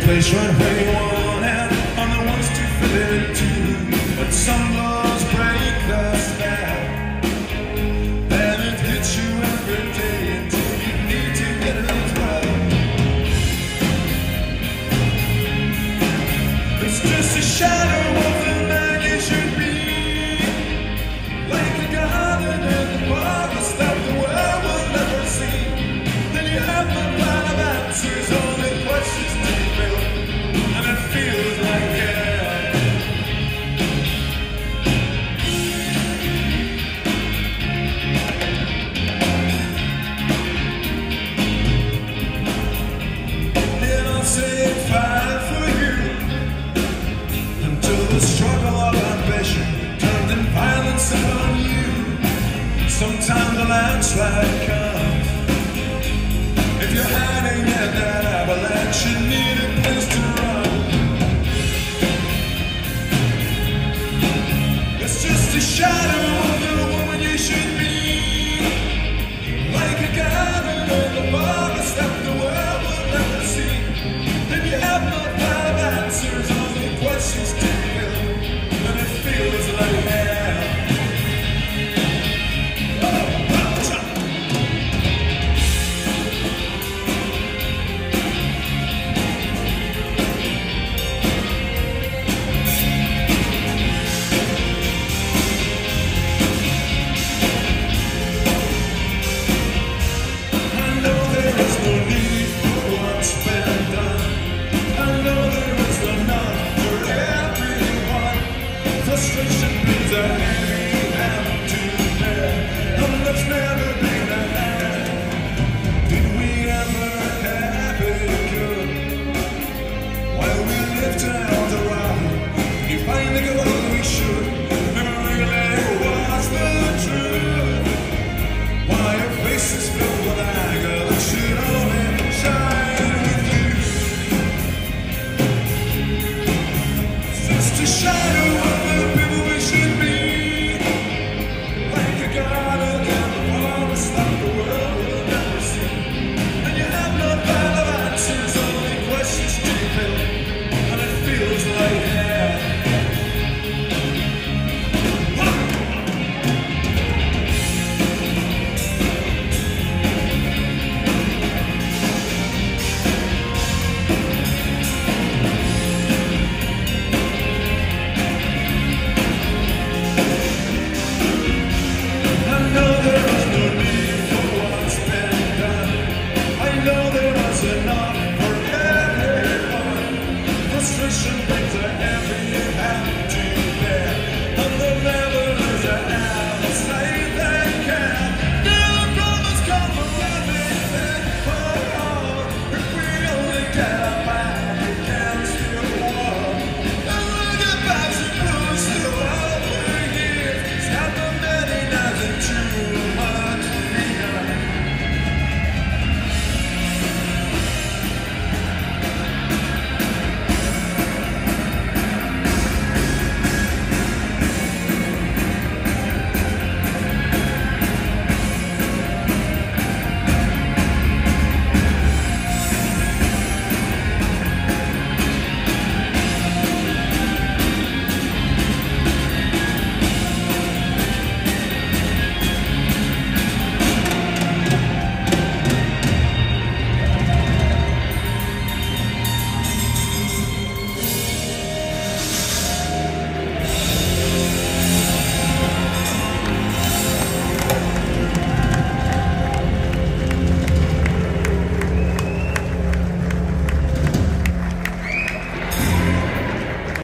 place right where you want it. I'm the ones to fill it too. But some laws break the spell, and it hits you every day until you need to get it well. It's just a shadow of the man you should be, like a garden in the forest that the world will never see. Then you have the plan of answers, only questions to be filled, and it feels like hell. Then I'll say fine for you, until the struggle of ambition turned in violence upon you. Sometimes a landslide